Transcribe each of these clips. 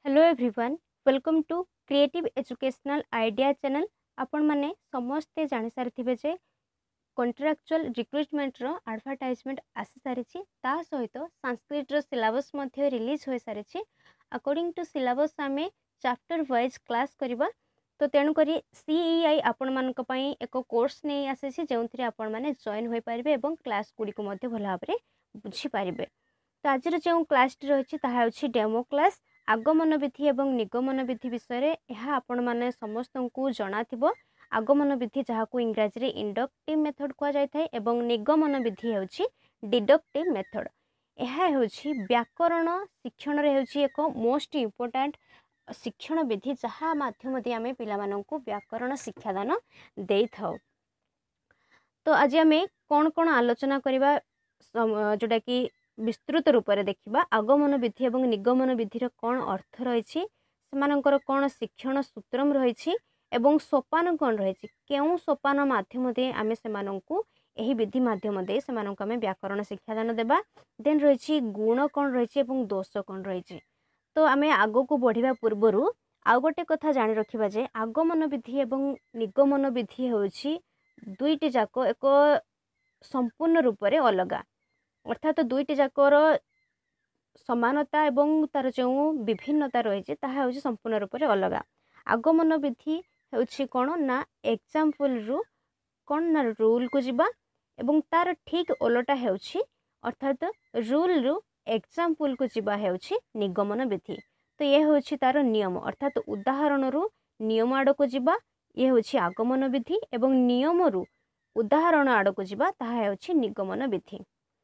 Hello everyone, welcome to creative educational idea channel. आपण माने समस्ते जानि सारिथिबे जे कॉन्ट्रैक्चुअल रिक्रुटमेंट रो एडवर्टाइजमेंट आसी सारिछि। ता सहित संस्कृत रो सिलेबस मध्ये रिलीज होय सारिछि। अकॉर्डिंग टू सिलेबस आमे चैप्टर वाइज क्लास करबा। तो तेणु करी सीईआई आपण मानक पई एक कोर्स नै आसीछि जेउथि आपण माने जॉइन होय पारिबे एवं क्लास गुडी को मध्ये भला भाबरे बुझी पारिबे। तो आज जो क्लास टी रही है डेमो क्लास आगमन विधि एवं निगमन विधि विषय यह आपण माने समस्त को जना थिबो। आगमन विधि जहाँ को इंग्राजी रे इंडक्टिव मेथड कह जाय थाए एवं निगमन विधि होछि डिडक्टिव मेथड। यह होछि व्याकरण शिक्षण रे होछि एक मोस्ट इम्पोर्टेंट शिक्षण विधि जहाँ माध्यम दे आमे पिला माननकु व्याकरण शिक्षादान देई थाउ। तो आज आमे कोन कोन आलोचना करबा जोटा कि विस्तृत रूप से देखा आगमन विधि एवं निगमन विधिर कौन अर्थ रही कौन शिक्षण सूत्रम रही एवं सोपान कौन रही केउ सोपान माध्यम दे आमे सेमानंकु एही विधि माध्यम दे सेमानंकु आमे व्याकरण शिक्षादान देबा। देन रही गुण कौन रही एवं दोष कौन रही। तो आमे आगो को बढ़िबा पूर्वरु आउ गोटे कथा जानि रखिबा जे आगमन विधि एवं निगमन विधि होछि दुईटी जाक एक संपूर्ण रूप से अलगा, अर्थात दुईटी जाकर समानता एवं तार जो विभिन्नता रही है संपूर्ण रूप से अलग। आगमन विधि हूँ कौन ना एग्जाम्पल रु कौन ना रूल को जीवा एवं तार ठीक ओलटा है अर्थात रूल रु एग्जाम्पल को जीवा है निगमन विधि। तो ये हूँ तार नियम अर्थात उदाहरण रु नियम आड़ को जीवा ये हूँ आगमन विधि एवं नियम रु उदाहरण आड़ को जीवा ताहा है निगमन विधि।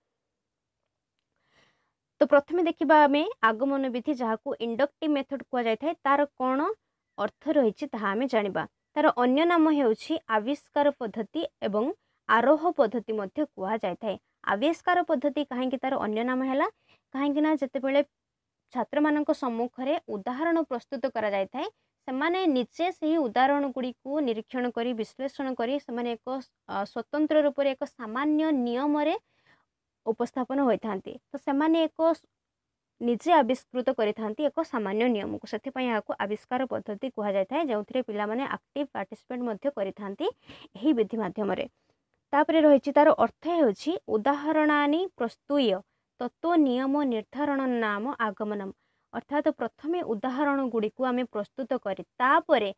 तो प्रथमे देखिबा आमे आगमन विधि जहाँ को इंडक्टिव मेथड कह जाय थाए तार कौन अर्थ रही ताहा आमे जानिबा। तार अन्य नाम हेउछि आविष्कार पद्धति एवं आरोह पद्धति मध्य कह जाय थाए। आविष्कार पद्धति काहेकि तार अन्य नाम हैला काहेकि ना जतेबेले छात्र मानक सम्मुख रे उदाहरण प्रस्तुत करा जाय थाए सेमाने निजे सही उदाहरण गुडी को निरीक्षण करी विश्लेषण करी सेमाने एक स्वतंत्र रूप रे एक सामान्य नियम रे उपस्थापन होता। तो सेमाने एक निजे आविष्कृत करिथांती एक सामान्य नियम को सेथिपई याको आविष्कार पद्धति कह जाय थाए जेउथिरे पिला माने एक्टिव पार्टिसिपेट मध्य करिथांती एही विधि माध्यम रे। तापरे रहिछि तार अर्थ हेउछि उदाहरणानि प्रस्तुय तत्व नियम निर्धारण नाम आगमनम। अर्थात प्रथमे उदाहरण गुडी को आमे प्रस्तुत करी तापरे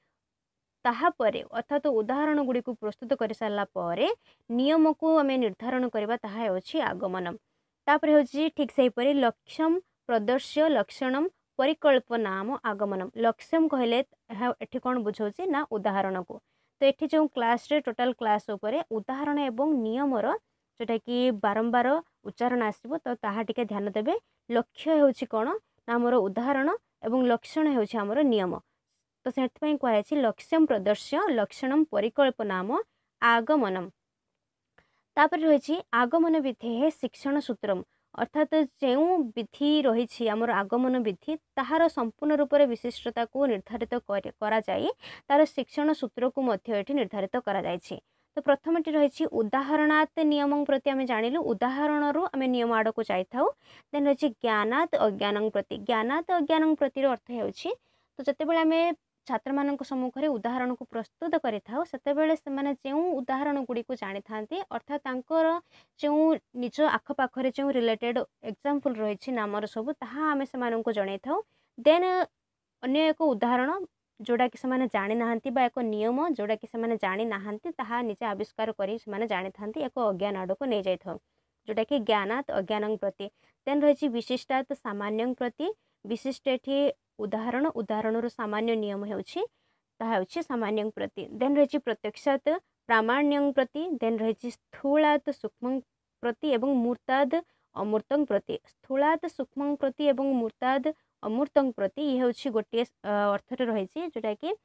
अर्थात उदाहरण गुडी को प्रस्तुत कर सारा पर नियम को आमे निर्धारण करबा ताहा होछि आगमनम। तापरे होछि ठीक सही परि लक्ष्यम प्रदर्श्य लक्षणम परिकल्प नाम आगमनम। लक्ष्यम कहले एठी कोन बुझौछि ना उदाहरण को। तो एठी जो क्लास रे टोटल क्लास ऊपर उदाहरण एवं नियम रो जोटा कि बारंबार उच्चारण आसीबो तो ताहा टिके ध्यान देबे। लक्ष्य होछि कोन ना हमर उदाहरण एवं लक्षण होछि हमर नियम। तो से कहुच्छी लक्ष्यम प्रदर्श्य लक्षणम परिकल्प नाम आगमनम। तापर रही आगमन विधि है शिक्षण सूत्रम। अर्थात जो विधि रही आमर आगमन विधि ताहार संपूर्ण रूप से विशिष्टता को निर्धारित करा जाए तार शिक्षण सूत्र को मध्य निर्धारित करा जायछि। तो प्रथमटी रही उदाहरणात् नियम प्रति आम जानिलु उदाहरण रु आम नियम आड़ को जाइथाउ। देन रही ज्ञानात् अज्ञान प्रति। ज्ञानात् अज्ञान प्रति अर्थ हेउछि तो जतेबेले आम छात्र मानक सम्मुख रे उदाहरण को प्रस्तुत करिथाउ सेतेबेले सेमाने जे उदाहरण गुडी को जानि थांती अर्थात तांकर जे निज आख पाखरे जे रिलेटेड एग्जांपल रहिछि नामर सब ताहा आमे सेमानन को जणै थाउ। देन अन्य एक उदाहरण जोड़ा कि सेमाने जानि नाहंती बा एक नियम जोड़ा कि सेमाने जानि नाहंती ताहा निजे आविष्कार करी सेमाने जानि थांती एक अज्ञान आड़ को नै जाय थाउ जोटा कि ज्ञानात् अज्ञानं प्रति। देन रहिछि विशिष्टात् सामान्यं प्रति। विशिष्ट एठी उदाहरण उदाहरण सामान्य नियम हेउछि ताहा हेउछि सामान्यं प्रति। देन रहिछि प्रत्यक्षात् प्रामाण्यं प्रति। देन रहिछि स्थूलात् सूक्ष्मं प्रति एवं मूर्ताद् अमूर्तं प्रति। स्थूलात् सूक्ष्मं प्रति एवं मूर्ताद् अमूर्तं प्रति ये हेउछि गोटे अर्थ रे रहिछि जोटा कि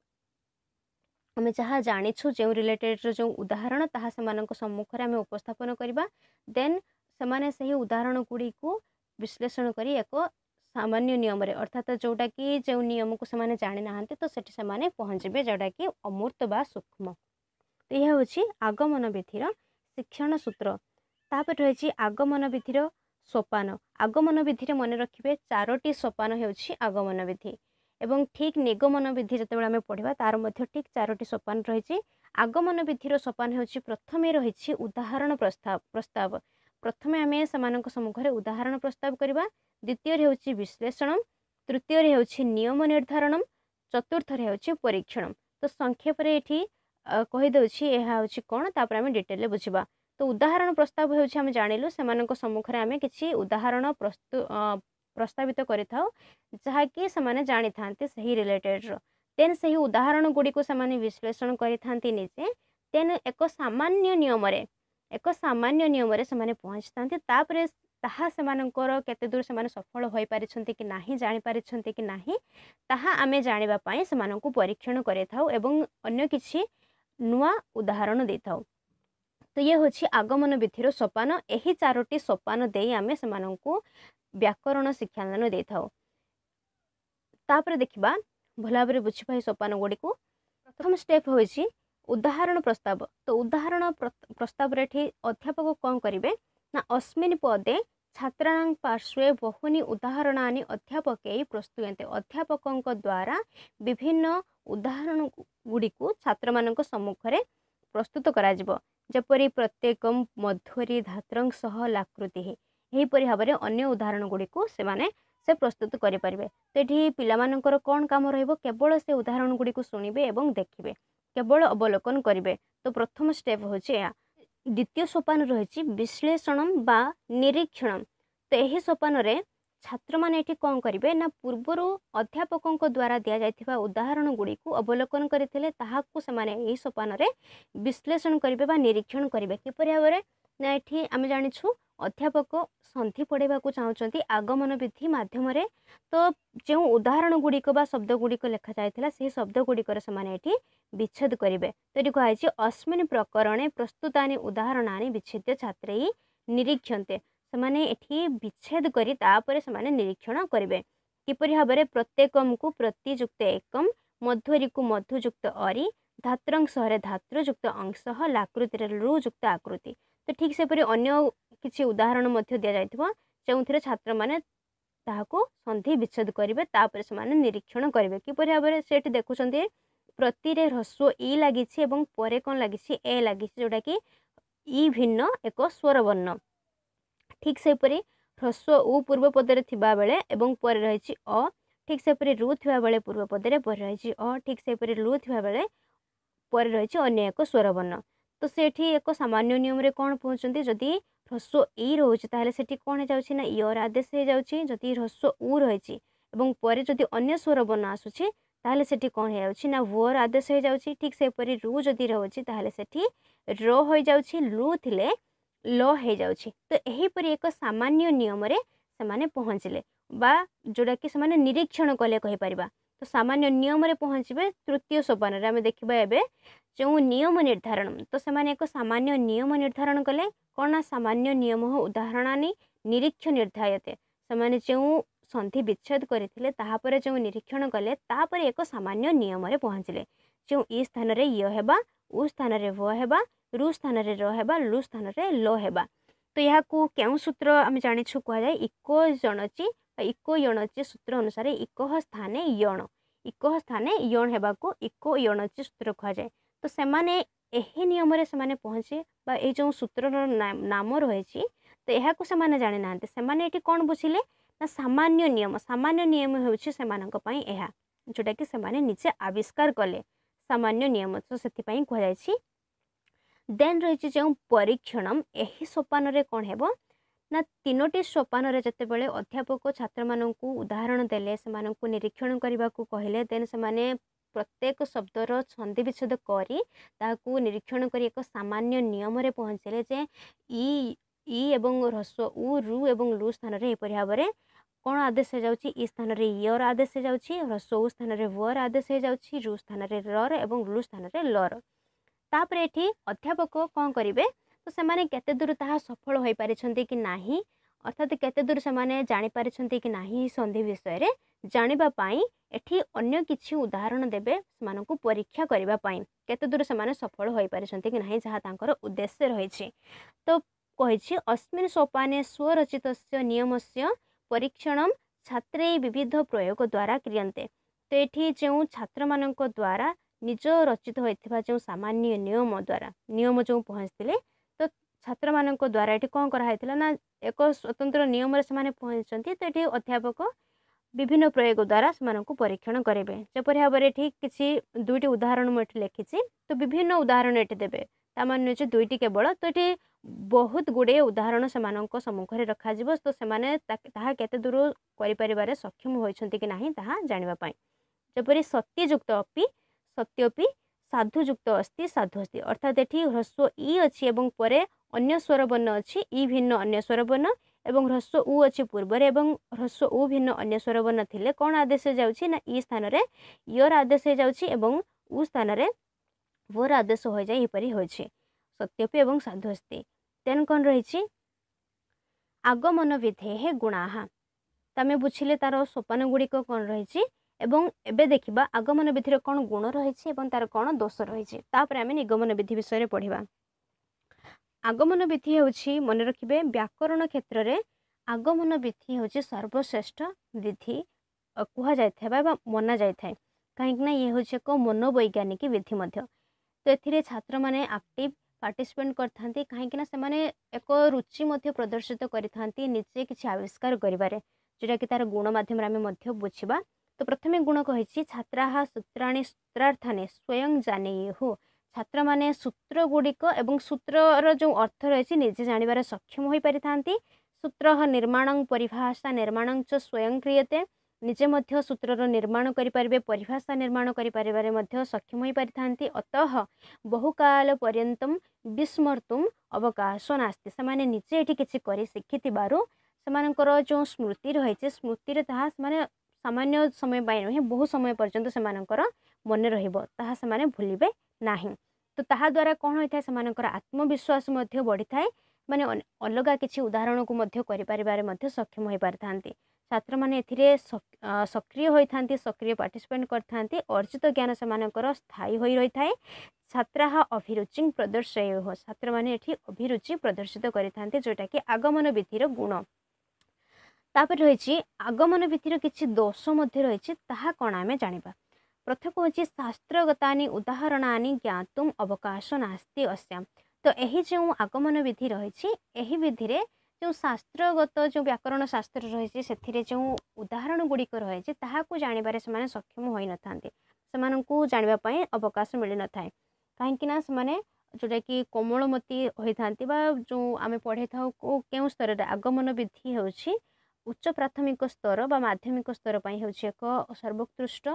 आमे जहाँ जानिछु जो रिलेटेड जो उदाहरण ताहा सेमानक सम्मुख रे आमे उपस्थापन करिबा। देन सेमाने सही उदाहरण गुडी को विश्लेषण करी एक सामान्य नियम रे अर्थात जोटा कि जो नियम को सेमाने जानि नाहंते तो सेठी सेमाने पहुँचबे जोटा कि अमूर्त बा सूक्ष्म। तो यह होछि आगमन विधिर शिक्षण सूत्र। तापर रहिछि आगमन विधिर सोपान आगमन विधि मन रखिए 4टी सोपान होउछि आगमन विधि एवं ठीक निगमन विधि जितेबाला आम पढ़ा तार मध्य ठीक 4टी सोपान रही। आगमन विधिर सोपान होउछि प्रथमे रही उदाहरण प्रस्ताव प्रथमे आम से सम्मुखें उदाहरण प्रस्ताव करवा। द्वितीय होउछि विश्लेषण, तृतीय होउछि नियम निर्धारण, चतुर्थ होउछि परीक्षण। तो संक्षेप रे एठी कहीदे यह हूँ कौन तापर आम डिटेल बुझा। तो उदाहरण प्रस्ताव होउछि आम जानिलु सेमानक सम्मुखें आम किछि उदाहरण प्रस्तावित करिथाउ जहाँकि से जानी था सही रिलेटेड देन सही उदाहरण गुड़ी को से विश्लेषण करिथांती निजे देन एक सामान्य नियम रे से पहुँची था तापर ताहा सेमानकर केते दूर से सफल हो पारिछंती कि नाही जानि पारिछंती कि नाही ताहा आमे जानिबा पई सेमानकु परीक्षण करिथाउ एवं अन्य किछि नुआ उदाहरण देथाउ। तो ये होछि आगमन विधिर सोपान। एही 4टी सोपान देई आमे सेमानकु व्याकरण शिक्षादान देथाउ। तापर देखिबा भला भाबरे बुझिबा सोपान गुडी को। प्रथम स्टेप होछि उदाहरण प्रस्ताव। तो उदाहरण प्रस्ताव रे एठी अध्यापक कोन करिवे ना अस्मिन् पदे छात्राणां पार्श्वे बहुनी उदाहरणानि अध्यापकै प्रस्तुयन्ते। अध्यापकଙ୍କ द्वारा विभिन्न उदाहरण गुडी को छात्र मानक सम्मुखरे प्रस्तुत करा जिवो। जेपरि प्रत्येकम मध्वरी धात्रं सह लाकृति एहीपरि भाବରେ अन्य उदाहरण गुडी को से प्रस्तुत करि परिबे। तो एठी पिला मानकर कोन काम रहइबो केवल से उदाहरण गुडी को सुनिबे एवं देखिबे केवल अवलोकन करिबे। तो प्रथम स्टेप होछि या। द्वितीय सोपान रही विश्लेषण बा निरीक्षण। तो यही सोपान रे छात्र माने एठी कोन करिवे ना पूर्वरु अध्यापकଙ୍କ द्वारा दिया जायथिबा उदाहरण गुडी को अवलोकन करथिले ताहाकु से माने एही सोपान रे विश्लेषण करिवे बा निरीक्षण करिवे। किपरि भाबरे ना एठी आमे जानिछु अध्यापक संधि पढ़ेबा को चाहउचंती आगमन विधि माध्यम रे। तो जो उदाहरण गुड़िक बा शब्द गुड़िक लेखा जायथिला से शब्द गुड़िकर से एठी विच्छेद करिवे। तो एठी कहैछि अस्मिन् प्रकरणे प्रस्तुतानि उदाहरणानि विच्छेद्य छात्रैः निरीक्षन्ते। से एठी विच्छेद करी तापरे से निरीक्षण करिवे। किपरि भाबरे प्रत्येकम को प्रतियुक्त एकम, मध्वरी को मधुयुक्त अरि, धात्रं सहरे धातृयुक्त अंशः, लाकृति रे लुयुक्त आकृति। तो ठीक से परि अन्य किछि उदाहरण मध्य दिया जायथिबो जोंथिरे छात्र माने ताहाको संधि विच्छेद करिवे तापर से निरीक्षण करिवे। किपरि भाबरे सेठी देखुछन्ती प्रति रे ह्रस्व ई लागिछि एवं परे कोन लागिछि ए लागिछि जोटा कि ई भिन्न एक स्वर वर्ण। ठीक से परि ह्रस्व उ पूर्व पदरे थिबा बेले एवं परे रहिछि अ। ठीक से परि रु थिबा बेले पूर्व पदरे परे रहिछि अ। ठीक से परि लु थिबा बेले परे रहिछि अन्य एक स्वर वर्ण। तो सेठी एक सामान्य नियम रे कोन पहुंचंती जदी ह्रस्व ई रोछि ताहले सेठी कोन हे जाउछि ना इयर आदेश हे जाउछि। जदी ह्रस्व उ रहिछि एवं परे जदी अन्य स्वर वर्ण आसुछि ताहले सेठी कोन हे जाउछि ना वर आदेश हे जाउछि। ठीक से परि रु जदी रहउछि ताहले सेठी र हो जाउछि, लु थिले ल हे जाउछि। तो एही परि एक सामान्य नियम रे समाने पहुंचले बा जोडा कि समाने निरीक्षण कले कहि परिबा। तो सामान्य नियम रे पहुंचबे। तृतीय सोपान रे हम देखिबा एबे जो नियम निर्धारण। तो से एक सामान्य नियम निर्धारण कले कौन सामान्य नियम उदाहरणानि निरीक्ष निर्धायते। से जो संधि विच्छेद करथिले ताहापर जो निरीक्षण कले तापर एक सामान्य नियम रे पहुंचले। जो ई स्थान रे य हेबा, उ स्थान रे व हेबा, रु स्थान रे र हेबा, लु स्थान रे ल हेबा। तो यह को केउ सूत्र आम जानिछु कह जाय इको जणची इको यणची सूत्र अनुसार इको स्थाने यण, इको स्थाने यण हेबा को इको यणची सूत्र कह जाय। तो सेमाने एही नियम रे सेमाने पहुँचे बा ए जो सूत्र नाम रही तो यह को सेमाने जानि नांते। सेमाने एठी कोन बुझिले ना सामान्य नियम। सामान्य नियम होउछि सेमानक पई एहा जोटा कि सेमाने निजे आविष्कार कले सामान्य नियम। तो सेति पई कह जायछि। देन रही जो परीक्षण एही सोपान रे कोन हेबो ना 3टी सोपान रे जते बेले अध्यापक छात्र माननकु उदाहरण देले सेमानकु निरीक्षण करबा को कहिले देन सेमाने प्रत्येक शब्दर छंदी विच्छेद करी ताकू निरीक्षण करी एक सामान्य नियम रे पहुंचले जे ई एवं ह्रस्व उ रु एवं लु स्थान रे एपरि भाबरे कोन आदेश हे जाउची। ई स्थान रे यर आदेश हे जाउची, ह्रस्व उ स्थान रे वर आदेश हे जाउची, रु स्थान रे र एवं लु स्थान रे लर। तापर एठी अध्यापक कोन करिवे तो सेमाने केते दूर ताहा सफल होई पारिछन्ती कि नाही, अर्थात केते दूर सेमाने जानि पारिछन्ती कि नाही संधि विषय रे जानिबा पाई एठी अन्य किछि उदाहरण देबे सेमानकु परीक्षा करिबा पाई केते दूर सेमाने सफल होई पारिछन्ती कि नाही जहा तांकर उद्देश्य रहिछि। तो कहिछि अस्मिन् सोपाने स्वरचितस्य नियमस्य परीक्षणम छात्रै विविध प्रयोग द्वारा क्रियन्ते। तो ये जो छात्र मानक द्वारा निज रचित होइथिबा जो सामान्य नियम जो पहुँचते तो छात्र मानक द्वारा ये कौन कराइथिला ना एक स्वतंत्र नियम से पहुँचती। तो ये अध्यापक विभिन्न प्रयोग द्वारा से परीक्षण करेंगे। जपरी भाव में ठीक किसी दुईटी उदाहरण मुझे लिखी तो विभिन्न उदाहरण ये देवे तामान हूँ दुईटी केवल। तो ये बहुत गुड़े उदाहरण से सम्मुखें रखा तो से दूर कर सक्षम होती कि ना ता जानापी। जपरी सत्ययुक्त अपि सत्योपि साधुयुक्त अस्ति साधु अस्ति अर्थात ये ह्रस्व ई अच्छी परे अन्य स्वर वर्ण अच्छी ई भिन्न अन्य स्वर वर्ण एवं ह्रस्व उ अच्छी पूर्व एवं ह्रस्व उ भिन्न अन्य स्वर वर्ण थिले कौन आदेश जाउछि ना ई स्थान रे यर आदेश जाउछि एवं उ स्थान रे वर आदेश हो जाय एपरि होछि सत्यपि एवं साधु अस्ति। देन कौन रही आगमन विधेहे गुणाः तमे बुझिले तार सोपान गुड़िक कौन रही एवं एबे देखिबा आगमन विधि कौन गुण रही तार कौन दोष रही तापर आमे निगमन विधि विषय पढ़िबा। आगमन विधि होछि मन रखिबे व्याकरण क्षेत्र में आगमन विधि होछि सर्वश्रेष्ठ विधि कुहा जायथाय बा मना जायथाय कहीं ये होछि एक मनोवैज्ञानिक विधि मध्य। तो एथिरे छात्र माने एक्टिव पार्टिसिपेट करथांती कहीं से माने एक रुचि मध्य प्रदर्शित करिथांती निजे किछि आविष्कार करिबारे जेटा कि तार गुण माध्यम आमे मध्य बुझिबा। तो प्रथमे गुण कहिछि छात्राः सूत्राणि सूत्रार्थानि स्वयं जानेयुः छात्र माने सूत्र गुड़िक एवं सूत्रर जो अर्थ रही निजे जानवर सक्षम हो पारि थांती। सूत्र निर्माण परिभाषा निर्माण च स्वयं क्रियते निजे मध्य सूत्रर निर्माण करें परिभाषा निर्माण करें सक्षम हो पारि थांती। अतः बहुकाल पर्यंतम विस्मर्तुम अवकाश नास्ति से निजे ये किसी कर शिखिबारू से जो स्मृति रही स्मृति माने सामान्य समय नुहे बहु समय पर्यंत से मन रही भूलिबे नाही। तो ताहा द्वारा कौन होता है समानकर आत्मविश्वास मध्य बढ़ी थाए माने अलग किसी उदाहरण को मध्य करिपारिबारे मध्य सक्षम हो पारि थांती। छात्र माने एथिरे सक्रिय होई थांती सक्रिय पार्टिसिपेट करथांती अर्जित ज्ञान समानकर स्थायी होई रही थाए। छात्राः अभिरुचि प्रदर्शयेयुः छात्र माने एठी अभिरुचि प्रदर्शित करिथांती जोटा कि आगमन विधिर गुण। तापर रही आगमन विधिर किछि दोष मध्य रही ताहा कौन आमे जानिबा। प्रथम हूँ शास्त्रगतानि उदाहरणानि ज्ञातुम अवकाश नास्ति अस्याम। तो यही जो आगमन विधि रही यही विधि रे जो शास्त्रगत जो व्याकरण शास्त्र रही से जो उदाहरण गुड़िक रही ताहाकु जानिबारे से सक्षम होई न थांती सेमानंकु जानिबा पई अवकाश मिली न थाए कहीं ना से जोटा कि कोमलमती होता जो आम पढ़े था केउं स्तर रे आगमन विधि होछि उच्च प्राथमिक स्तर बा माध्यमिक स्तर पई होछि एक सर्वोत्कृष्ट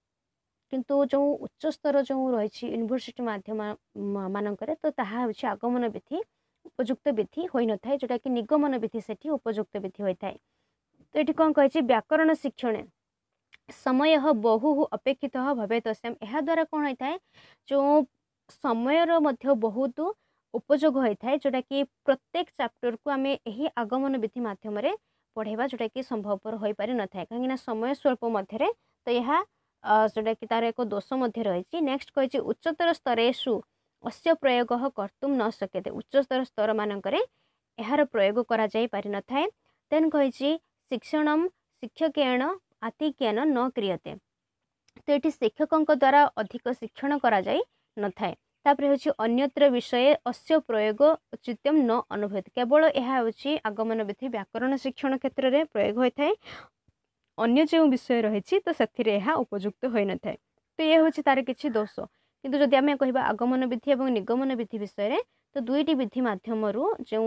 किंतु जो उच्च स्तर जो रही यूनिवर्सिटी माध्यम मानकर तो ताहा होछि आगमन विधि उपयुक्त विधि होई न थाए जोटा कि निगमन विधि सेठी उपयुक्त विधि होई थाए। तो ये कौन कही व्याकरण शिक्षण समय बहु अपेक्षित भवेत अस्याम यह द्वारा कौन होता है जो समयर मध्य बहुत उपयोग होता है जोटा कि प्रत्येक चैप्टर को आम यही आगमन विधि माध्यम पढ़ेबा जोटा कि संभवपर हो पारि न थाए कहीं समय स्वल्प मध्य तो यह जोटा कि तार एक दोष मध्य रही। नेक्स्ट कही उच्चतर स्तरेषु अस्य प्रयोग कर्तुम न शक्यते उच्चतर स्तर मानकर यार प्रयोग करा जाई पारि न थाए। देन कही शिक्षण शिक्षकेण आतिक्येन न क्रियते तो ये शिक्षकों द्वारा अधिक शिक्षण करा जाई न थाए। तापर होछि अन्यत्र विषय अस्य प्रयोग औचित्यम न अनुभूति केवल यह होछि आगमन विधि व्याकरण शिक्षण क्षेत्र में प्रयोग होता है अन्य जो विषय रही तो से उपयुक्त हो न थाए। तो ये हूँ तार किसी दोष किंतु जदि आम कह आगमन विधि और निगमन विधि विषय तो दुईटी विधि माध्यम जो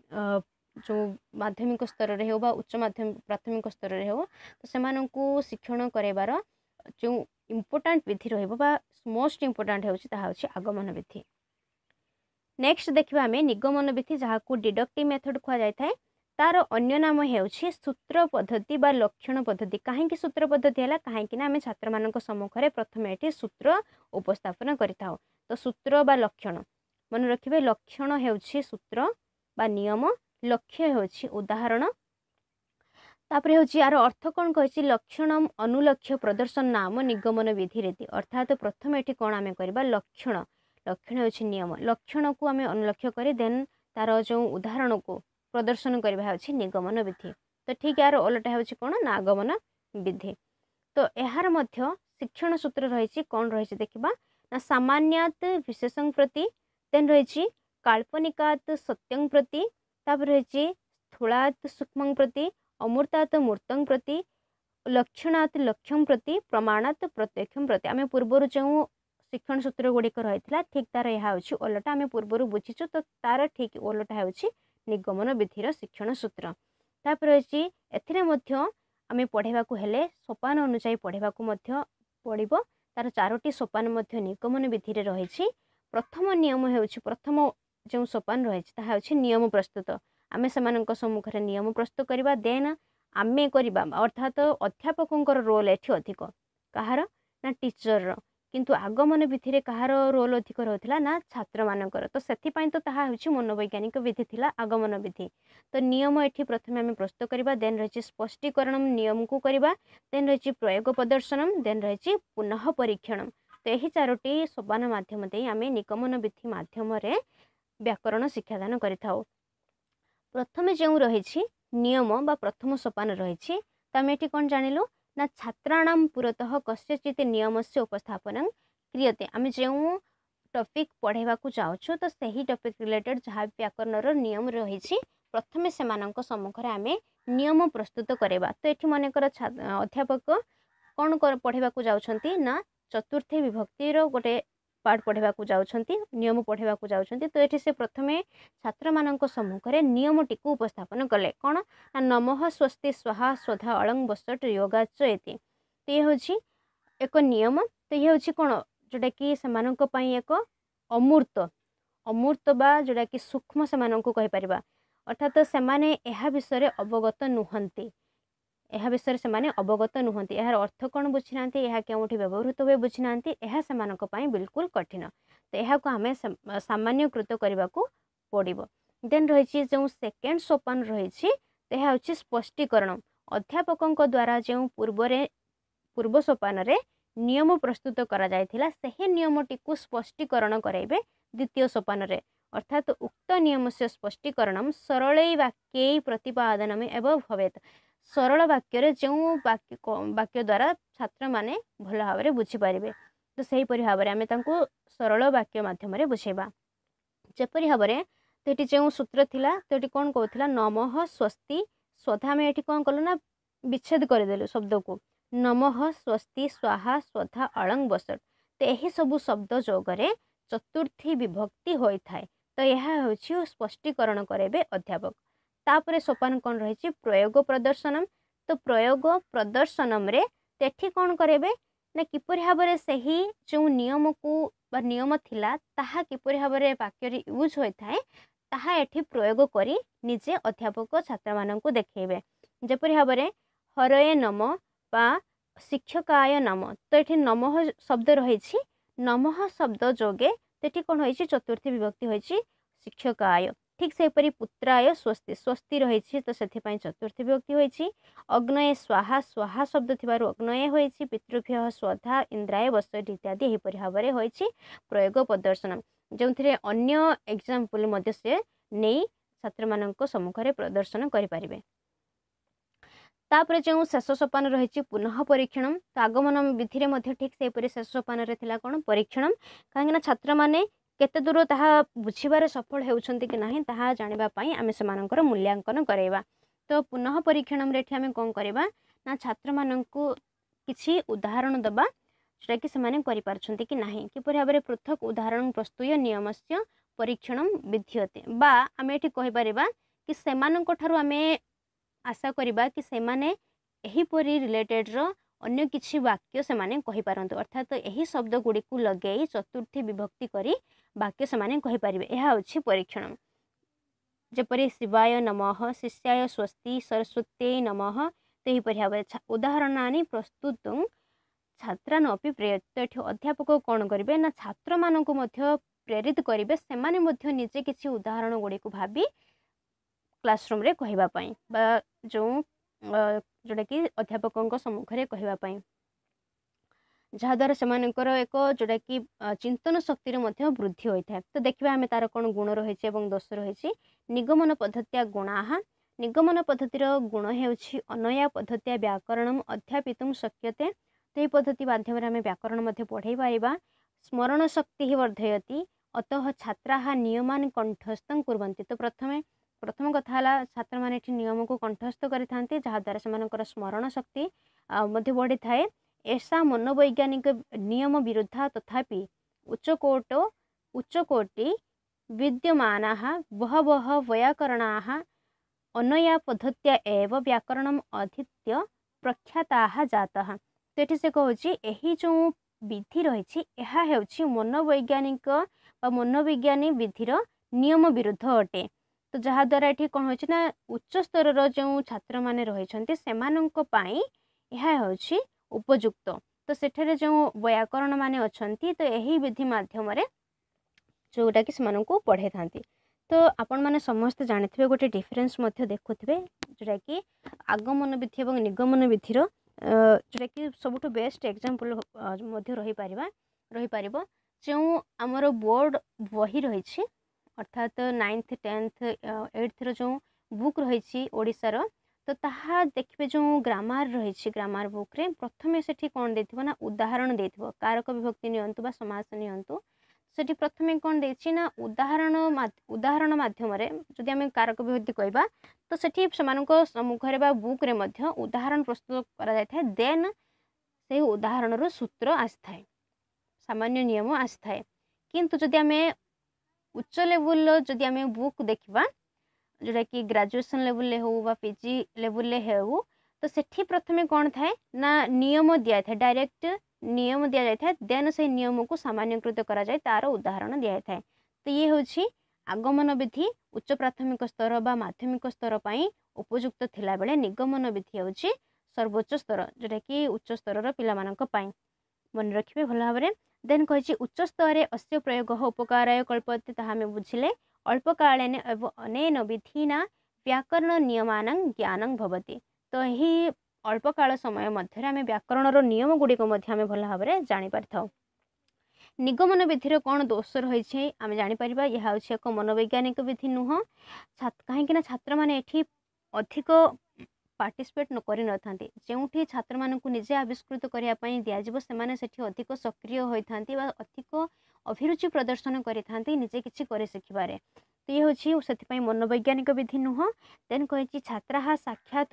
जो माध्यमिक स्तर रे हो बा उच्च माध्यमिक प्राथमिक स्तर रे हो तो सेमानंकु शिक्षण कराइबार जो इम्पोर्टाट विधि रहा मोस्ट इम्पोर्टाट होछि आगमन विधि। नेक्स्ट देखा आम निगमन विधि जहाँ को डिडक्टिव मेथड कह जाए तार अन्य नाम है सूत्र पद्धति बा लक्षण पद्धति। कहीं सूत्र पद्धति है कहीं आम छात्र मान सम्मुखें प्रथम ये सूत्र उपस्थापन करिथाउ। तो सूत्र बा लक्षण मन रखिए लक्षण है सूत्र बा नियम लक्ष्य होछि उदाहरण। तापर होछि यार अर्थ कौन कही लक्षण अनुलक्ष्य प्रदर्शन नाम निगमन विधि रीति अर्थात प्रथम ये कौन आम करवा लक्षण लक्षण होछि नियम लक्षण को आम अनुलक्ष्य करी देन तार जो उदाहरण को प्रदर्शन करवा होछि निगमन विधि। तो ठीक यार ओलटा होछि कोन ना आगमन विधि। तो यार मध्य शिक्षण सूत्र रही कौन रही देखा ना सामान्यात विशेषं प्रति देन रही काल्पनिकात सत्यं प्रति तापर रही स्थूलात सूक्ष्मं प्रति अमूर्तात मूर्तं प्रति लक्षणात लक्ष्यं प्रति प्रमाणात प्रत्यक्षं प्रति। आम पूर्वर जो शिक्षण सूत्र गुड़िक रही ठीक तार यह हूँ ओलटा आम पूर्वर बुझीचु। तो तार ठीक ओलटा हूँ निगमन विधिर शिक्षण सूत्र। तापर रही आम पढ़ावा हेले सोपान अनुसार पढ़ावा पड़ो। तार 4टी सोपान निगमन विधि रे रही। प्रथम नियम हूँ प्रथम जो सोपान रही नियम प्रस्तुत। आम से सम्मुख में नियम प्रस्तुत करवा देन आमे करवा अर्थात अध्यापकों रोल एठी अधिक कहार ना टीचर किंतु आगमन विधि रे कहार रोल अधिक रहउथिला ना छात्र मानकर। तो सेथि पई तो ताहा होछि मनोवैज्ञानिक विधि थिला आगमन विधि। तो नियम एठी प्रथमे आमे प्रस्तुत करबा देन रहिछि स्पष्टीकरण नियम को करबा देन रहिछि प्रयोग प्रदर्शनम देन रहिछि पुनः परीक्षणम। तो एही 4टी सोपान माध्यम दे आमे निगमन विधि माध्यम रे व्याकरण शिक्षादान करिथाउ। प्रथमे जो रहिछि नियम बा प्रथम सोपान रहिछि तमे एठी कोन जानिलु ना छात्राणाम पुरतः कस्यचित नियमस्य उपस्थापनं क्रियते। आमे जो टॉपिक पढ़ेवा को चाहछु तो सही टॉपिक रिलेटेड जहाँ व्याकरण नियम रही प्रथमे सेमानंक सम्मुख रे आमे नियम प्रस्तुत करेबा। तो एठी मनकर अध्यापक कौन पढ़ेवा को जाउछंती ना चतुर्थी विभक्तिर गोटे पार्ट पढ़ेवा को जाउछंती नियम पढ़ेवा को जाउछंती। तो एठी से प्रथमे छात्र मानक सम्मुख रे नियम टिकु उपस्थापन कले कोन ना नमः स्वस्ति स्वाहा स्वधा अलं बसट योगाच एति। तो ये होछि एक नियम। तो ये होछि कोन जोटा कि सेमानक पई एक अमूर्त अमूर्त बा जोटा कि सूक्ष्म सेमानक कहि परिबा अर्थात सेमाने एहा विषय अवगत नुहंती यह विषय से माने अवगत नुहंती यार अर्थ कौन बुझी ना यह केउठी व्यवहृत हुए बुझी ना यह सेमानक पई बिल्कुल कठिन। तो यह को हमें सामान्यकृत करने को पड़ो। देन रही जो सेकेंड सोपान रही यह हूँ स्पष्टीकरण। अध्यापकों द्वारा जो पूर्व सोपान रे नियम प्रस्तुत करा जायथिला सही नियमटी को स्पष्टीकरण कराइबे द्वितीय सोपान रे अर्थात उक्त नियम से स्पष्टीकरण सरल वाक्य प्रतिपादन एवं भवेत। सरल वाक्य जो वाक्य द्वारा छात्र माने भल भाव में बुझीपारे। तो सही परि भाव में आमे तांको सरल वाक्य माध्यम रे बुझेबा जेपरि भाव में। तो ये जो सूत्र थिला तो ये कौन कहला नमः स्वस्ति स्वधा में ये कौन कलु ना विच्छेद करदेलु शब्द को नमः स्वस्ति स्वाहा स्वधा अलं बसट। तो यही सबू शब्द जोगरे चतुर्थी विभक्ति होता है। तो यह हूँ स्पष्टीकरण करेबे अध्यापक। तापरे सोपान कौन रही प्रयोग प्रदर्शनम। तो प्रयोग प्रदर्शनम रे तेठी कौन करेबे ना किपरि भाव में सही जो नियम को बा नियम थिला ताहा किपरि भाव में वाक्य यूज होता है ताहा एठी प्रयोग करी निजे अध्यापक छात्र माननकु देखेबे। जेपरि भाव में हरये नम बा शिक्षकाय नम। तो ये नमः शब्द रही नमः शब्द जोगे तेठी कौन होइछि चतुर्थी विभक्ति होइछि शिक्षकाय। ठीक से परी पुत्राय स्वस्ति स्वस्ति रही तो से चतुर्थी विभक्ति होइछि। अग्नये स्वाहा स्वाहा शब्द थिबारु अग्नये होइछि। पितृभ्य स्वधा इंद्राय बसट इत्यादि एहिपरि भाव में होइछि प्रयोग प्रदर्शन जो अन्य एग्जाम्पल मध्य से नहीं छात्र मानक सम्मुख में प्रदर्शन करें। तापर जो शेष सोपान रही पुनः परीक्षण। तो आगमन विधि में ठीक से शेष सोपान कौन परीक्षण कहीं छात्र मैंने केते दूर ताहा बुझीबार सफल होउछंती कि नहीं ताहा जानिबा पई आमे सेमानकर मूल्यांकन करेबा। तो पुनः परीक्षण रे आमे कोन करेबा ना छात्र माननकु किछि उदाहरण दबा जोटा कि सेमाने करि पारछंती कि नहीं किपरि भाव में पृथक उदाहरण प्रस्तुय नियमस्य परीक्षण विध्यते बा आमे एठी कहि परिबा कि सेमानक ठारु आमे आशा करिबा कि सेमाने एही परि रिलेटेड रो अन्य किछि वाक्य सेमाने कहि पारंतु अर्थात एही शब्द गुडी को लगेई चतुर्थी विभक्ति करी वाक्य सेमाने कहि पारिबे। एहा होछि परीक्षण। जेपरि शिवाय नमः शिष्याय स्वस्ति सरस्वत्यै नमः। तो एही परि भाव उदाहरणानि प्रस्तुतं छात्रान अपि प्रेरित। तो एठी अध्यापक कोन करिवे ना छात्र मानकु मध्य प्रेरित करिवे सेमाने मध्य निजे किछि उदाहरण गुडी को भाबी क्लासरूम रे कहिबा पई बा जो जोटा कि अध्यापकों सम्मुख में कहवाई। जहाँद्वारा सेमानकर एक जोटा कि चिंतन शक्ति वृद्धि होता है। तो देखिए आम तार कौन गुण रही दोष रही। निगमन पद्धतिया गुणाः निगमन पद्धतिर गुण होउछि अनया पद्धतिया व्याकरणम अध्यापितुं शक्यते। तो ये पद्धति माध्यम आम व्याकरण पढ़ाई पारिबा। स्मरण शक्ति वर्धयति अतः छात्राः नियमान कंठस्थं कुर्वन्ति। तो प्रथम कथा छात्र माने नियम को कंठस्थ करिथांती जहाँद्वारा सेमानकर स्मरण शक्ति बढ़ी थाए। ऐसा मनोवैज्ञानिक नियम विरुद्धा तथापि उच्चकोटि विद्यमानाः बहवः वैयाकरणाः अनया पद्धत्या एव व्याकरणम अधीत्य प्रख्याताः जातः। तो ये से कहूँ यही जो विधि रही है मनोवैज्ञानिक मनोविज्ञानी विधिर नियम विरुद्ध अटे। तो जहाँद्वारा ये कौन हो उच्च स्तर जो छात्र मैंने रही से उपयुक्त। तो सेठरे जो व्याकरण माने अछंती तो यही विधि माध्यम जोटा कि से पढ़े था। तो आपण मैंने समस्त जानी गोटे डिफरेन्स देखुवे जोटा कि आगमन विधि और निगमन विधिर जोटा कि सबुठ बेस्ट एग्जांपल रही पार जो आमर बोर्ड बही रही अर्थात 9th 10th 8th जो बुक रही ओडिशार। तो ताहा देखिए जो ग्रामार रही ग्रामार बुक रे प्रथमे सेठी कौन देथिबो ना उदाहरण देथिबो कारक विभक्ति नियंतु बा समास नियंतु। सेठी प्रथमे कौन देछि ना उदाहरण माध्यम रे जदि आमे कारक विभक्ति कहबा तो सेठी समानको सम्मुख रे बा बुक रे मध्य उदाहरण प्रस्तुत करा जाय थाए। देन से उदाहरण रो सूत्र आस्थाय सामान्य नियम आस्थाय। किंतु जदि आमे उच्च लेवल जदि आमे बुक देखिबा जोटा कि ग्रेजुएशन लेवल हो बा पीजी लेवल हो तो सेठी प्रथमे कौन थाए ना नियम दिया था डायरेक्ट नियम दि जाए देन से नियम को सामान्यकृत करा जाए तार उदाहरण दि जाए। तो ये हूँ आगमन विधि उच्च प्राथमिक स्तर बा माध्यमिक स्तर पर उपयुक्त थिला बेले निगमन विधि हूँ सर्वोच्च स्तर जोटा कि उच्च स्तर पाई मन रखिए भल भाव में। देन कही उच्च स्तर अस्य प्रयोग उपकाराय कल्पते ताहा आमे बुझिले अल्पकालेन अनेन विधिना व्याकरण नियमानं ज्ञानं भवति। तो यही अल्पकाल समय मध्य आमे व्याकरण नियम गुड़िक आमे भल भाव में जानी पारिथाउ। निगमन विधिर कौन दोष रही आमे जानी परिबा यह हूँ एक मनोवैज्ञानिक विधि नुह कहीं छात्र मैंने एठी अधिक पार्टिसिपेट करि नथांती जेउठी छात्र मानकु निजे आविष्कृत करिया पई दियाजिबो सेमाने सेठी अधिक सक्रिय होइथांती बा अधिक अभिरुचि प्रदर्शन करिथांती निजे किछि करे सिखिबारे। तो ये हूँ से मनोवैज्ञानिक विधि नुह। देन कही छात्रा साक्षात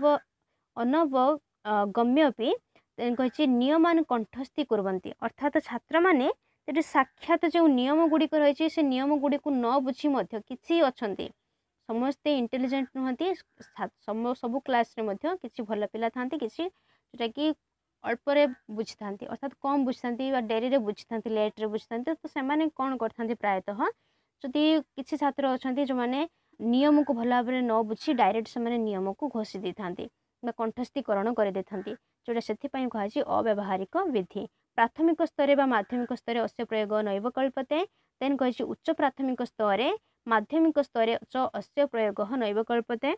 अनव गम्यपि देन कही नियमान कंठस्थी कुर्वन्ति अर्थात छात्र माने साक्षात जो नियम गुड़िक रही से नियम गुड़िक न बुझी मध्य किछि अछंती समस्ते इंटेलिजेंट नुहति सबु क्लास रे मध्य किछि भल पिला थांती किछि जोटा कि अल्परे बुझी थांती अर्थात कम बुझी थांती बा डेरी रे बुझी थांती लेट रे बुझी थांती। तो सेमाने कोन करथांती प्रायतः जदि किछि छात्र अछंती जो माने नियम को भल भाव में न बुझी डायरेक्ट से माने नियम को घोषि दी थांती बा कंठस्थीकरण कर दे थांती जोटा सेथि पई कहाछि अव्यावहारिक विधि। प्राथमिक स्तर बा माध्यमिक स्तर अस्य प्रयोग नैव कल्पते। देन कहिछि उच्च प्राथमिक स्तर माध्यमिक स्तर अस्य प्रयोग नैव कल्पते।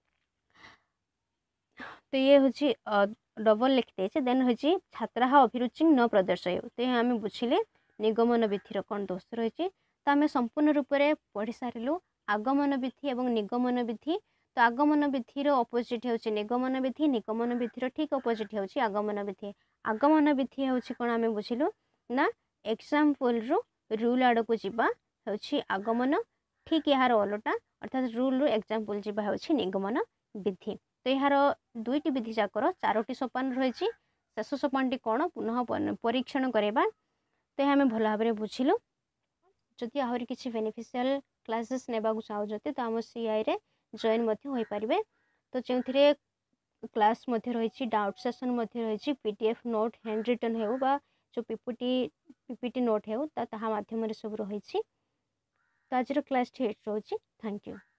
तो ये हूँ डबल लिखते देन हूँ छात्रा अभिरुचि न प्रदर्शय। तो ये आम बुझिले निगमन विधिर कौन दोष रही। तो आम संपूर्ण रूप से पढ़ी सारू आगमन विधि और निगमन विधि। तो आगमन विधिर अपोजिट हूँ निगमन विधि निगमन विधिर ठीक अपोजिट हूँ आगमन विधि। आगमन विधि हूँ कौन आम बुझिलु ना एग्जाम्पल रु रूल आड़ को जीवा हूँ आगमन ठीक यार अलटा अर्थात रूल रु एग्जाम्पल जीवा हूँ निगमन विधि। तो यार दुईटी विधि जाकर 4टी सोपान रही शेष सोपान टी कौन पुनः परीक्षण करवा। तो यह आम भल भाव में बुझिलु। जदि आहरी किसी बेनिफिशियल क्लासेस नेबा चाहते तो आम CI रे जॉइन हो पारे। तो जो क्लास रही डाउट सेशन रही PDF नोट हैंड रिटन हो बा जो PPT नोट हो माध्यम सब रही। तो आज क्लास ठीक रोचे। Thank you.